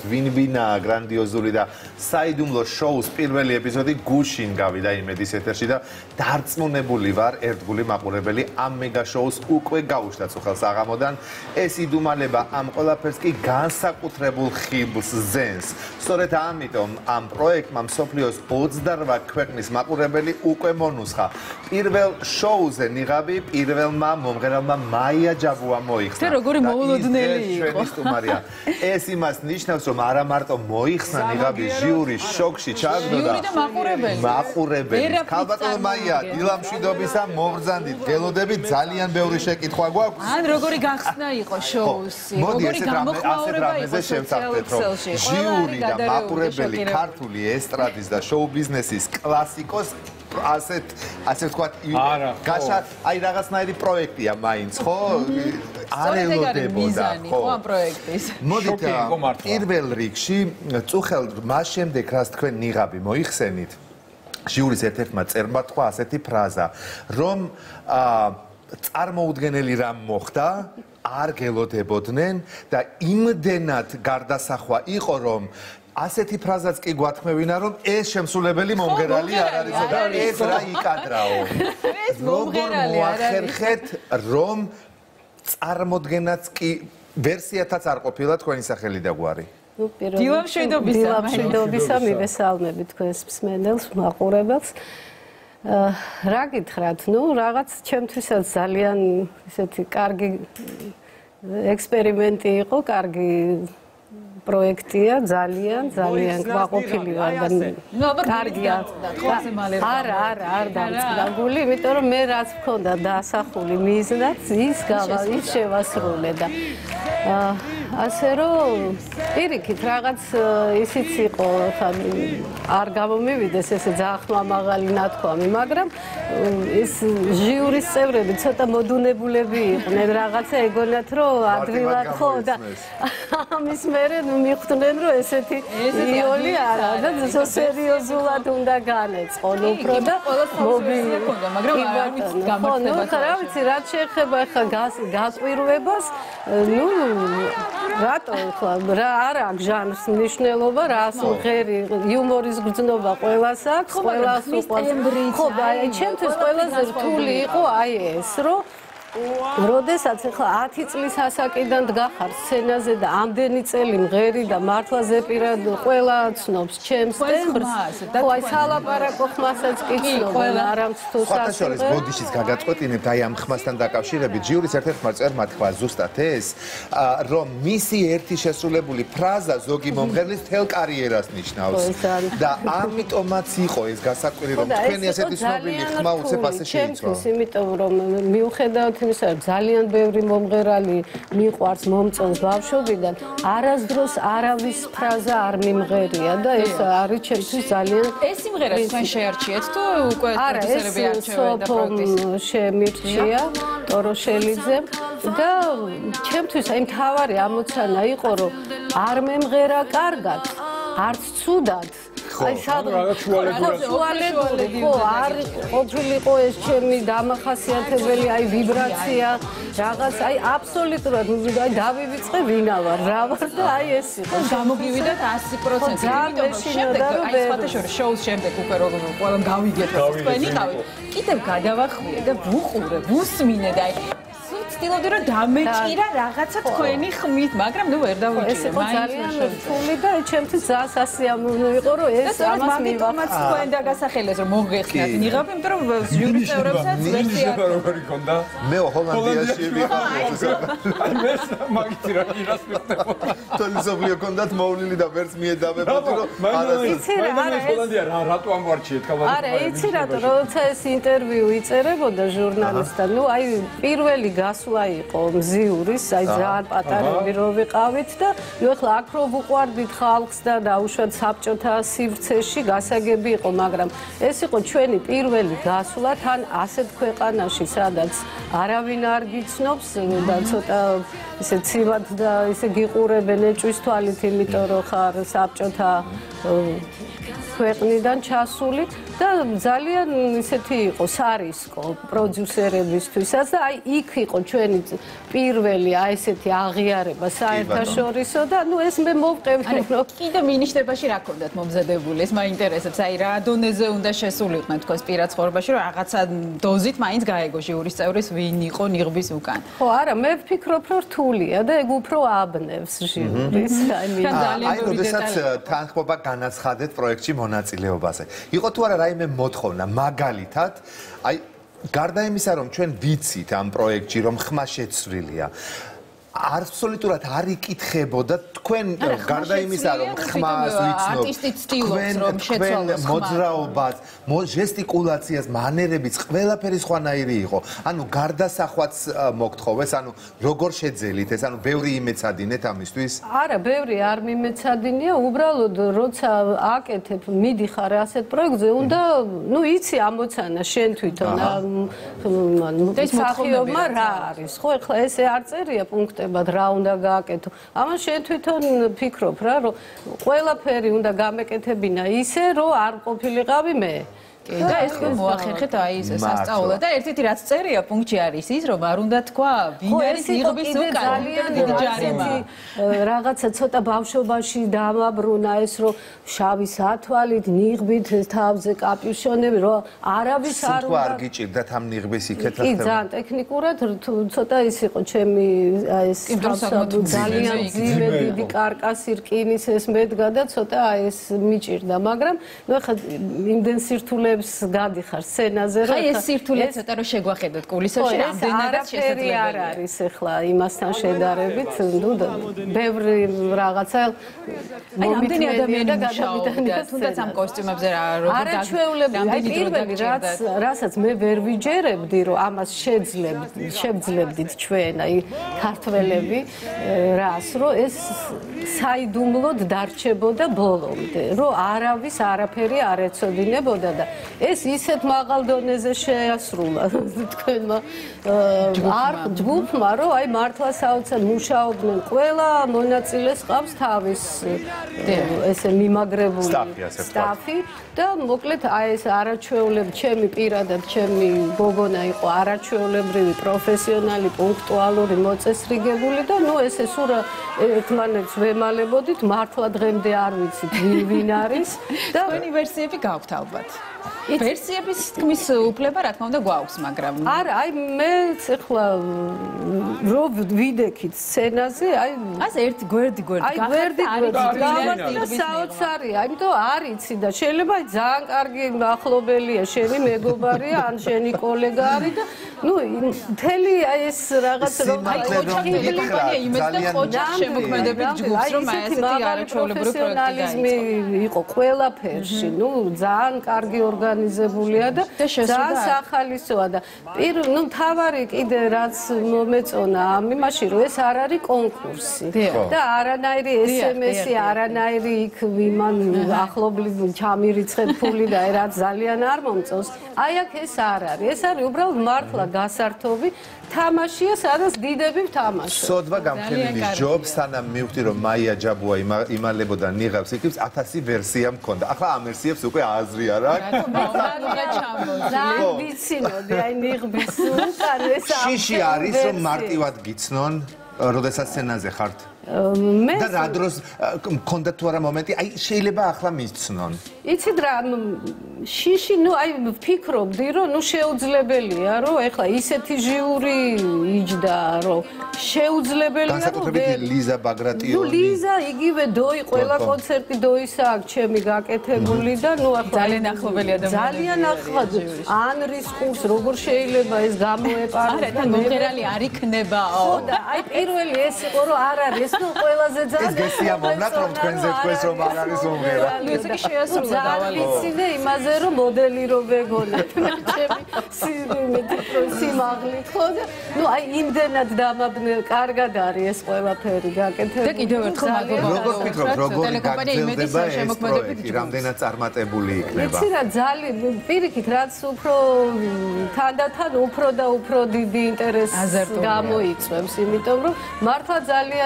ვინ-ვინა გრანდიოზული და საიდუმლო შოუს პირველი ეპიზოდი გუშინ გავიდა იმედის ეთერში და დარწმუნებული ვარ, ერთგული მაყურებელი ამ მეგა შოუს უკვე გაუშვდა წუხელს აღამოდან. ეს იდუმალება ამ ყველაფერს კი განსაკუთრებულ ხიბლს ზენს. სწორედ ამიტომ ამ პროექტმა მსოფლიოს 28 ქვეყნის მაყურებელი უკვე მონუსხა. პირველ შოუზე ნიღაბი პირველმა მომღერალმა მაია ჯაბუა მოიხსნა. და როგორი მოულოდნელი იყო. ეს იმას ნიშნავს, რომ არა მარტო მოიხსნა ნიღაბი ჟიური შოკში ჩაგდოდა. ჟიური და მაყურებელი. ქალბატონო მაია, დილამშვიდობისა მოგრძანდით. გელოდებით ძალიან ბევრი შეკითხვა გვაქვს. ან როგორი გახსნა იყო შოუსი, როგორი გამოხმაურება იყო შევსახდეთ, რომ ჟიური და მაყურებელი ქართული ესტრადის და შოუ ბიზნესის კლასიკოს ასე ვთქვათ, აი რაღაცნაირი პროექტია მაინც, ხო? არ ელოდებოდა, ხო? ამ პროექტის. მოდით პირველ რიგში წუხელ მას შემდეგ რაც თქვენ ნიღაბი მოიხსენით, ჟიურის ერთ-ერთმა წერმა თქვა ასეთი ფრაზა, რომ წარმოუდგენელი რამ მოხდა, არ გელოდებოდნენ და იმდენად გარდასახვა იყო, რომ ასეთი ფრაზაც კი გვათქმევინა, რომ ეს შემსრულებელი მომღერალი არ არის და ეს რა იკადრაო. ეს მომღერალი არ არის. მოახერხეთ, რომ წარმოდგენაც კი ვერსიათაც არ ყოფილა თქვენი სახელი და გვარი. დილამშვიდობისა მივესალმები თქვენს მსმენელს, მაყურებელს. რა გითხრათ, რაღაც ჩემთვისაც ძალიან ისეთი კარგი ექსპერიმენტი იყო, კარგი პროექტია, ძალიან გვაყოფილი ვარ და კარგია. არ დამწყდა გული, იმიტომ რომ მე რაც მქონდა დასახული მიზნად, ის შევასრულე და ასე რომ პირიქით რაღაც ისიც იყო, არ გამომივიდეს ესე ძალიან ხმამაღალი ნათქვამი, მაგრამ ეს ჟიურის წევრები ცოტა მოდუნებულები იყვნენ, რაღაცა ეგონათ რომ ადვილად ხო და ამის მერე მიხვდნენ რომ ესეთი იოლი არა და სერიოზულად უნდა განეწყონ უფრო და მაგრამ არ ვიცი გამართება. ხო, რა ვიცი, რაც შეეხება ახლა გასყვირვებას, რატო ახლა რა არ აქვს ჟანრის მნიშვნელობა, რას მღერი, იუმორის გრძნობა ყველას აქვს, ყველას უყვარს. ხო, ჩემთვის ყველაზე რთული იყო აი ეს, რომ როდესაც ახლა 10 წლის ასაკიდან დგახარ სცენაზე და ამდენი წელი მღერი და მართლა ზეპირად ყველა ცნობს ჩემს ტემბრს. ხო, აი სალაპარაკო ხმასაც კი ცნობენ, არამც თუ სასწორეს ბოდიშის გაგაწყვეტინებთ აი ამ ხმასთან დაკავშირებით ჟიურის ერთ-ერთმა წერმა თქვა ზუსტად ეს, რომ მისი ერთი შესრულებული ფრაზა ზოგი მომღერლის მთელ კარიერას ნიშნავს და ამიტომაც იყო ეს გასაკვირი, რომ თქვენი ასეთი ცნობილი ხმა უცებ ასე შეიცვალა. იმიტომ რომ მიუხედავად იმისა, რომ ძალიან ბევრი მომღერალი მიყვარს მომწონს ბავშვობიდან, არასდროს არავის ფრაზა არ მიმღერია და ეს არის ჩემთვის ძალიან ეს სიმღერა თქვენ შეარჩიეთ თუ უკვე პროდიუსერები არჩევენ და პროდიუსერები შემირჩია ტოროშელიძემ და ჩემთვის აი მთავარი ამოცანა იყო, რომ არ მემღერა კარგად, არც ცუდად. აი შუალედური ხო არ ყოფილიყო ეს ჩემი დამახასიათებელი აი ვიბრაცია რაღაც აი აბსოლუტურად აი დავივიწყე ვინა ვარ რა ვარ და აი ეს იყო გამოგივიდათ 100%. ძალიან მეშინოდა რომ აი სხვათა შოუს შემდეგ უკვე როგორ ყველამ გავიგეთ თქვენი ყავით კიდევ გადავახვიე და ვუყურე ვუსმინე და აი ვცდილობდი რომ დამეჭირა რაღაცა თქვენი ხმით, მაგრამ ვერ დავიჭირე. ეს იყო ძალიან რთული და ჩემთვის ძალიან სასიამოვნო იყო, რომ ეს ამას მივახაც თქვენ დაგასახელეს, რომ მოგეხსნათ ნიღაბი, იმიტომ რომ ჟიურის წევრებსაც ვერსია როგორი ქონდა? მე ჰოლანდიაში ვიყავ. აი მე მაგითი რა ირას მიხდებოდა. თოლისობლიო ქონდათ მოვლილი და ვერც მიედავებოდი, რომ არა ჰოლანდია რატო ამგვარჩიეთ ქალბატონო? არა, იცი რატო, როცა ეს ინტერვიუ იწერებოდა ჟურნალისტთან, აი პირველი გასვლა იყო მზიურის, აი ძალიან პატარები რო ვიყავით და ახლა აქ რო ვუყვარდით ხალხს და დაუშვათ საბჭოთა სივრცეში გასაგები იყო, მაგრამ ეს იყო ჩვენი პირველი გასვლა თან ასეთ ქვეყანაში, სადაც არავინ არ გიცნობს და ცოტა ისე ცივად და ისე გიყურებენ ეჭვის თვალით, იმიტომ რომ ხარ საბჭოთა ქვეყნიდან ჩასული და ძალიან ისეთი იყო სარისკო პროდიუსერებისთვისაც და აი იქ იყო ჩვენი პირველი აი ესეთი აღიარება საერთაშორისო და ნუ ეს მე მოვყევი რომ კიდე მინიშნებაში რა ქონდათ მომზადებული ეს მაინტერესებს აი რა დონეზე უნდა შესულიყვნენ თქოს პირად ცხოვრებაში რომ რაღაცა დოზით მაინც გაეგო ჟიურის წევრის ვინ იყო ნიღბის უკან ხო არა მე ვფიქრობ რომ რთულია და ეგ უფრო აბნევს ჟიურის აი როდესაც თანხმობა განაცხადეთ პროექტში მონაწილეობაზე იყო თუ არა რაიმე მოთხოვნა მაგალითად აი გარდა იმისა რომ ჩვენ ვიცით ამ პროექტში რომ ხმა შეცვლილია აბსოლუტურად არ იკითხებოდა თქვენ გარდა იმისა რომ ხმას ვიცნობთ თქვენ მოძრაობას ჟესტიკულაციას მანერებიც ყველაფერი სხვანაირი იყო ანუ გარდასახვაც მოგთხოვეს ანუ როგორ შეძელით ეს ანუ ბევრი იმეცადინეთ ამისთვის არა ბევრი არ მიმეცადინია უბრალოდ როცა აკეთებ მიდიხარ ასეთ პროექტზე უნდა ნუ იცი ამოცანა შენ თვითონ მსახიობმა რა არის ხო ეხლა ესე არ წერია პუნქტი რა უნდა გააკეთო. ამას შენ თვითონ ფიქრობ რა, რომ ყველაფერი უნდა გამეკეთებინა ისე, რომ არ ყოფილიყავი მე. და ეს რომ მოახერხეთ აი ეს სასწაულად და ერთ-ერთი რაც წერია პუნქტში არის ის რომ არ უნდა თქვა ვინ არის ნიღბის უკან ძალიან დიდი ჯარიმა რაღაცა ცოტა ბავშვობაში დამაბრუნა ეს რომ შავი სათვალით ნიღბით თავზე კაპიუშონები რომ არავის არ უნდა არ გიჭირდათ ამ ნიღბის იქეთ კი ძალიან ტექნიკურად ცოტა ის იყო ჩემი ეს ძალიან ძიმე დიდი კარკასი რკინის ეს მედგა და ცოტა აი ეს მიჭირდა მაგრამ ნუ ხა იმდენ სირთულე გადიხარ სცენაზე რომ აი ეს სირთულე ცოტა რომ შეგვახედოთ კულისებში რამდენადაც შესაძლებელია არ არის ახლა იმასთან შედარებით ნუ ბევრი რაღაცა მომიტანია ადამიანი მუშაობდა თუნდაც ამ კოსტიუმებზე რა როგორ რამდენი დრო დაგჭირდათ რასაც მე ვერ ვიჯერებდი რომ ამას შევძლებდით ჩვენ აი ქართველები რას რომ ეს საიდუმლოდ დარჩებოდა ბოლომდე რომ არავის არაფერი არ ეცოდინებოდა და ეს ისეთ მაღალ დონეზე შეასრულა თქვენმა არ ჯგუფმა რომ აი მართლა საოცარ მუშაობდნენ ყველა მონაწილეს ყავს თავის ესე მიმაგრებული სტაფი და მოკლედ აი ეს არაჩვეულებრივი ჩემი პირადად ჩემი გოგონა იყო არაჩვეულებრივი პროფესიონალი პუნქტუალური მოწესრიგებული და ნუ ესე სულ ერთმანეთს ვემალებოდით მართლა დღემდე არ ვიცით ვინ არის და თქვენი ვერსიები გაქვთ ალბათ ვერსიების თქმის უფლება რა თქმა უნდა გვაქვს მაგრამ არა აი მეც ახლა რო ვიდექით სცენაზე აი ასე ერთი გვერდი და საოცარია იმიტომ არ იცი და შეიძლება ძალიან კარგი ახლობელია შენი მეგობარია ან შენი კოლეგა არის და ნუ მთელი აი ეს რაღაც რომ აი ოჯახი კომპანია იმეც და ოჯახ შემოქმედებით ჯგუფს რომ აი ესეთი არაჩვეულებრივი პროექტი იყო ყველაფერში ნუ ძალიან კარგი ორგანიზებულია და ძალიან სახალისოა და ნუ თავარი კიდე რაც მომეწონა ამ იმაში რომ ეს არ არის კონკურსი და არანაირი SMS-ი არანაირი იქ ვიმან ახლობლივ ჩამირიცხეთ ფული და რაც ძალიან არ მომწონს აი აქ ეს არ არის ეს არის უბრალოდ მართლა გასართობი თამაშია სადაც დიდები ვთამაშობ სოდვა გამხელილის ჯობს სანამ მივხვდი რომ მაია ჯაბუა იმალებოდა ნიღაბს იქებს 1000 ვერსია მქონდა ახლა ამ ვერსიებს უკვე აზრი არ აქვს რა ვიცინოდი აი ნიღბის უკან ეს შიში არის რომ მარტივად გიცნონ როდესაც სცენაზე ხართ და რა დროს მქონდა თუ არა მომენტი აი შეიძლება ახლა მისცნონ იცით რა შიში ნუ აი ვფიქრობდი რომ ნუ შეუძლებელია რომ ეხლა ისეთი ჟიური იჯდა რომ შეუძლებელია რომ განსაკუთრებით ლიზა ბაგრატიონი ნუ ლიზა იგივე დოი ყველა კონცერტი დოისა აქვს ჩემი გაკეთებული და ნუ ახლა ძალიან ახლობელი ადამიანი ძალიან ახლად ანრის კურს როგორ შეიძლება ეს გამოეპარა არა და მომღერალი არ იქნებაო ხო და აი პირველი ეს იყო რომ არ არის ნუ ყველაზე ძალიან ეს გესია მომნათ რომ თქვენზე თქვენს რომ არ არის მომღერალი ესე კი შეასრულა დავალი ვიცინე იმაზე რომ მოდელი რო ვეგონა ჩემი სიმაღლით ხო და ნუ აი იმდენად დამაბნე კარგად არის ეს ყველაფერი გაკეთებული და კიდევ ერთხელ მადლობა როგორ ფიქრობ როგორ გაგრძელდება ეს პროექტი რამდენად წარმატებული იქნება იცი რა ძალიან პირიქით რაც უფრო თანდათან უფრო და უფრო დიდი ინტერესი გამოიწვევს იმიტომ რომ მართლა ძალიან ის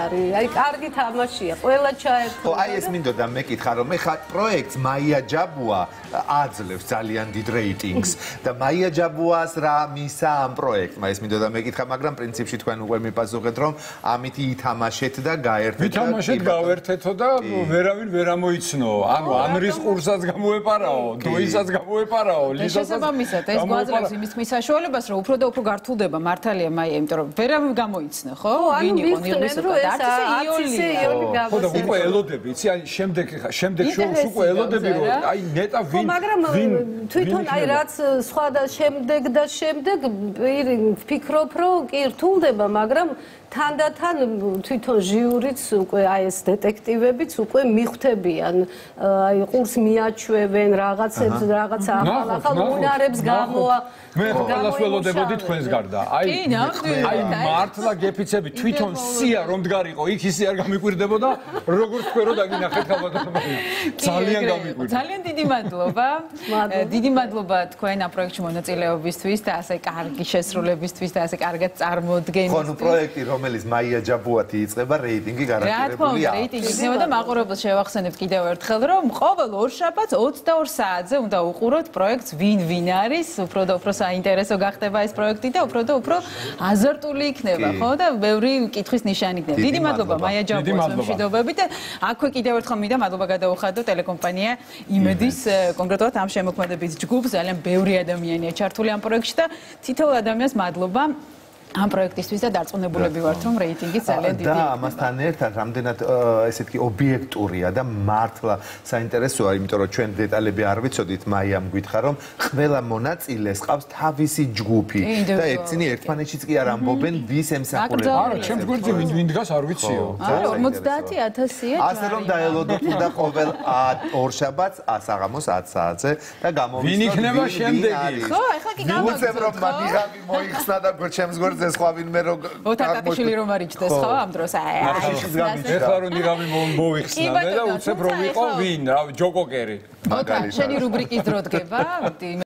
არის. აი, კარგი თამაშია. ყველა ჩაერთო. აი ეს მინდოდა მეკითხა რომ ეხა პროექტს მაია ჯაბუა აძლევს ძალიან დიდ რეიტინგს და მაია ჯაბუას რა მისა ამ პროექტმა ეს მინდოდა მეკითხა, მაგრამ პრინციპში თქვენ უკვე მიპასუხეთ რომ ამით ითამაშეთ და გაერთეთ. ვითამაშეთ, გავერთეთო და ვერავინ ვერ ამოიცნო. ანუ ანრის ყურსაც გამოეპარაო, დოისაც გამოეპარაო, ლისაც. შესაბამისად, ეს გვაძლევს იმის თქმის საშუალებას, რომ უფრო და უფრო გართულდება მართალია მაია, იმიტომ რომ ვერავინ გამოიცნო, ხო? ვინ იყო ნიღბის უკვე? არცისე იოლი ხო და უკვე ელოდები, იცი, აი შემდეგ შოუს უკვე ელოდები რომ აი ნეტა ვინ მაგრამ თვითონ აი რაც სხვა და შემდეგ ვფიქრობ რომ კი რთულდება, მაგრამ თანდათან თვითონ ჟიურიც უკვე აი ეს დეტექტივებიც უკვე მიხვდებიან, აი ყურს მიაჩვევენ რაღაცებს, რაღაცა ახალ უნარებს გამოა. მე ყველას ველოდებოდი თქვენს გარდა. აი მართლა გეფიცები თვითონ სია რომ მდგარიყო, იქ ისე არ გამიკვირდებოდა, როგორც თქვენ რო დაგინახეთ ხალხო. ძალიან გამიკვირდა. ძალიან დიდი მადლობა. დიდი მადლობა თქვენ ამ პროექტში მონაწილეობისთვის და ასე კარგი შესრულებისთვის და ასე კარგად წარმოდგენისთვის. ხო, ნუ პროექტი რომელიც მაია ჯაბუათი იწყება, რეიტინგი გარანტირებულია. რეიტინგი იქნება და მაყურებელს შევახსენებთ კიდევ ერთხელ, რომ ყოველ ორშაბათს 22 საათზე უნდა უყუროთ პროექტს ვინ არის, უფრო და უფრო საინტერესო გახდება ეს პროექტი და უფრო აზარტული იქნება, ხო და ბევრი კითხვის ნიშანი იქნება. დიდი მადლობა მაია ჯაბუას მშვიდობები და აქვე კიდევ ერთხელ მინდა მადლობა გადაუხადო ტელეკომპანია იმედის კონკრეტულად ამ შემოქმედებით ჯგუფს, ძალიან ბევრი ადამიანია ჩართული ამ პროექტში და თითოეულ ადამიანს მადლობა ამ პროექტისთვის და დარწმუნებულები ვართ რომ რეიტინგი ძალიან დიდი და ამასთან ერთად რამდენად ესე თქვი ობიექტურია და მართლა საინტერესოა, იმიტომ რომ ჩვენ დეტალები არ ვიცოდით, მაიამ გითხრა რომ ყველა მონაწილეს ყავს თავისი ჯგუფი და ეცინი ერთმანეთშიც კი არ ამბობენ ვის ემსახურება. არა, ჩემს გვერდზე ვინ დგას არ ვიციო. 50,000-ია. ასე რომ დაელოდოთ უნდა ყოველ ორშაბათს საღამოს 10 საათზე და გამოვიცნოთ ვინ იქნება შემდეგი. ხო, ახლა კი გამოვიცნოთ. რომ მაგიღავი მოიხსნა და ჩემს გვერდზე სხვა ვინმე რო ოტაკატიშვილი რომ არ იჭდეს ხო ამ დროს ეხლა რომ ნიღავი მოიხსნა და უცებ რომ იყო ვინ, რა ჯოკოკერი. ოტა შენი რუბრიკის დრო დგება.